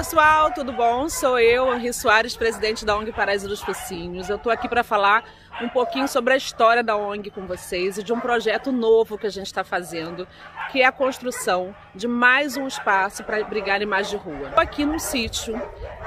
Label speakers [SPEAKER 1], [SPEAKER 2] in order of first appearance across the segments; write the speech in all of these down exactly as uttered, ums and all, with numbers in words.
[SPEAKER 1] pessoal, tudo bom? Sou eu, Henri Soares, presidente da O N G Paraíso dos Focinhos. Eu estou aqui para falar um pouquinho sobre a história da O N G com vocês e de um projeto novo que a gente está fazendo, que é a construção de mais um espaço para abrigar animais de rua. Estou aqui num sítio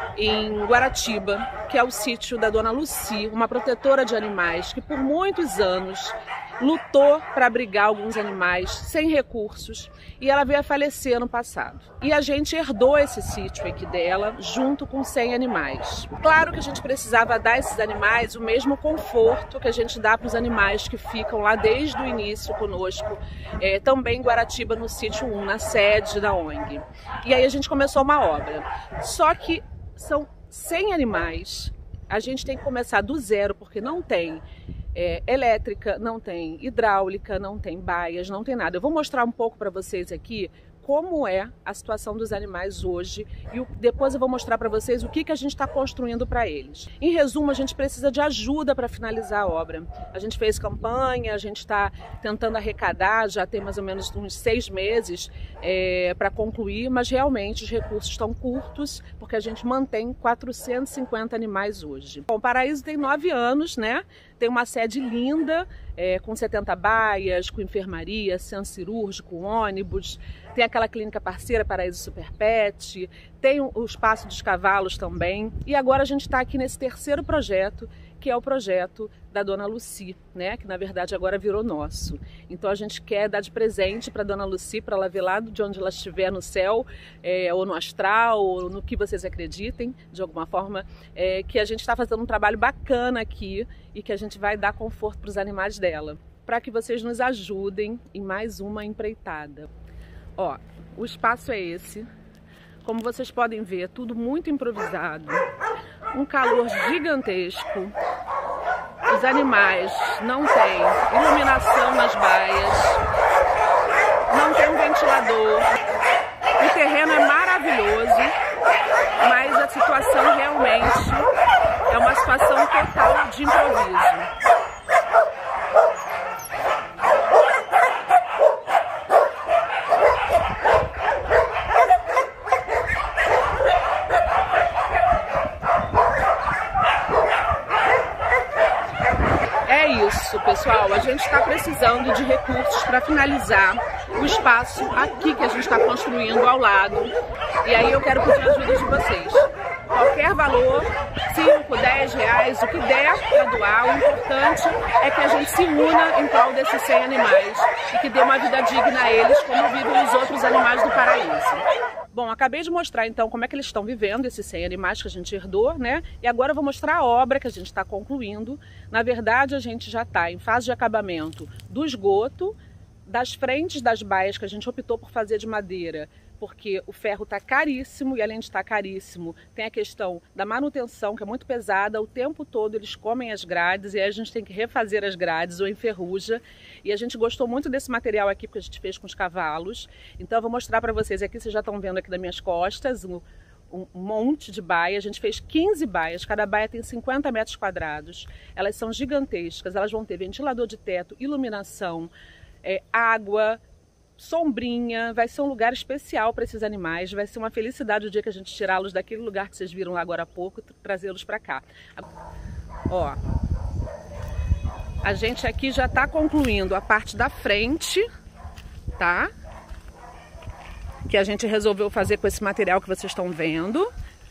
[SPEAKER 1] em Guaratiba, que é o sítio da Dona Lucy, uma protetora de animais que por muitos anos lutou para abrigar alguns animais sem recursos e ela veio a falecer no passado. E a gente herdou esse sítio aqui dela junto com cem animais. Claro que a gente precisava dar a esses animais o mesmo conforto que a gente dá para os animais que ficam lá desde o início conosco, é, também em Guaratiba, no sítio um, na sede da O N G. E aí a gente começou uma obra. Só que são cem animais, a gente tem que começar do zero, porque não tem É, elétrica, não tem hidráulica, não tem baias, não tem nada. Eu vou mostrar um pouco para vocês aqui como é a situação dos animais hoje e o, depois eu vou mostrar para vocês o que, que a gente está construindo para eles. Em resumo, a gente precisa de ajuda para finalizar a obra. A gente fez campanha, a gente está tentando arrecadar, já tem mais ou menos uns seis meses é, para concluir, mas realmente os recursos estão curtos, porque a gente mantém quatrocentos e cinquenta animais hoje. Bom, o Paraíso tem nove anos, né? Tem uma sede linda, é, com setenta baias, com enfermaria, centro cirúrgico, ônibus. Tem aquela clínica parceira, Paraíso Super Pet, tem o Espaço dos Cavalos também. E agora a gente está aqui nesse terceiro projeto, que é o projeto da Dona Lucy, né? Que na verdade agora virou nosso. Então a gente quer dar de presente para Dona Lucy, para ela ver lá de onde ela estiver, no céu, é, ou no astral, ou no que vocês acreditem, de alguma forma, é, que a gente está fazendo um trabalho bacana aqui e que a gente vai dar conforto para os animais dela, para que vocês nos ajudem em mais uma empreitada. Ó, o espaço é esse. Como vocês podem ver, tudo muito improvisado. Um calor gigantesco. Os animais não têm iluminação nas baias. Não tem um ventilador. O terreno é maravilhoso, mas a situação realmente é uma situação total de improviso. É isso, pessoal, a gente está precisando de recursos para finalizar o espaço aqui que a gente está construindo ao lado. E aí eu quero pedir a ajuda de vocês. Qualquer valor, cinco, dez reais, o que der para doar, o importante é que a gente se una em prol desses cem animais e que dê uma vida digna a eles, como vivem os outros animais do paraíso. Bom, acabei de mostrar então como é que eles estão vivendo, esses cem animais que a gente herdou, né? E agora eu vou mostrar a obra que a gente está concluindo. Na verdade, a gente já está em fase de acabamento do esgoto, das frentes das baias que a gente optou por fazer de madeira, porque o ferro está caríssimo e além de estar caríssimo, tem a questão da manutenção, que é muito pesada, o tempo todo eles comem as grades e aí a gente tem que refazer as grades ou enferruja. E a gente gostou muito desse material aqui que a gente fez com os cavalos. Então eu vou mostrar para vocês aqui, vocês já estão vendo aqui das minhas costas, um, um monte de baia. A gente fez quinze baias, cada baia tem cinquenta metros quadrados. Elas são gigantescas, elas vão ter ventilador de teto, iluminação, é, água, sombrinha, vai ser um lugar especial para esses animais, vai ser uma felicidade o dia que a gente tirá-los daquele lugar que vocês viram lá agora há pouco, trazê-los para cá. Ó, a gente aqui já está concluindo a parte da frente, tá? Que a gente resolveu fazer com esse material que vocês estão vendo.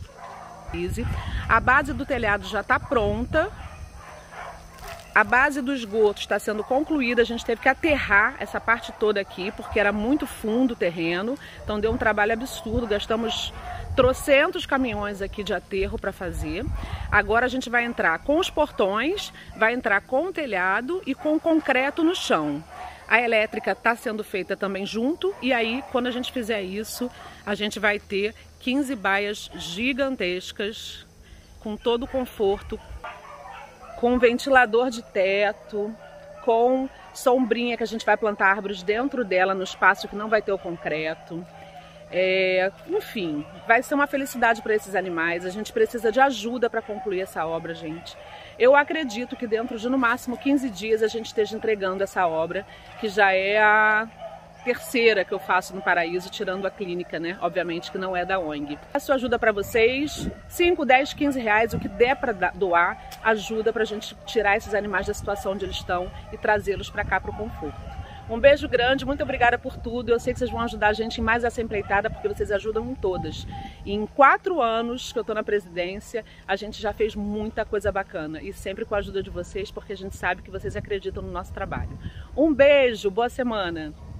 [SPEAKER 1] A base do telhado já está pronta. A base do esgoto está sendo concluída, a gente teve que aterrar essa parte toda aqui, porque era muito fundo o terreno, então deu um trabalho absurdo, gastamos trocentos caminhões aqui de aterro para fazer. Agora a gente vai entrar com os portões, vai entrar com o telhado e com o concreto no chão. A elétrica está sendo feita também junto, e aí quando a gente fizer isso, a gente vai ter quinze baias gigantescas, com todo o conforto, com ventilador de teto, com sombrinha que a gente vai plantar árvores dentro dela, no espaço que não vai ter o concreto. É, enfim, vai ser uma felicidade para esses animais. A gente precisa de ajuda para concluir essa obra, gente. Eu acredito que dentro de no máximo quinze dias a gente esteja entregando essa obra, que já é a terceira que eu faço no Paraíso, tirando a clínica, né? Obviamente que não é da O N G. Peço ajuda para vocês, cinco, dez, quinze reais, o que der para doar, ajuda para a gente tirar esses animais da situação onde eles estão e trazê-los para cá para o conforto. Um beijo grande, muito obrigada por tudo. Eu sei que vocês vão ajudar a gente em mais essa empreitada, porque vocês ajudam em todas. E em quatro anos que eu estou na presidência, a gente já fez muita coisa bacana. E sempre com a ajuda de vocês, porque a gente sabe que vocês acreditam no nosso trabalho. Um beijo, boa semana!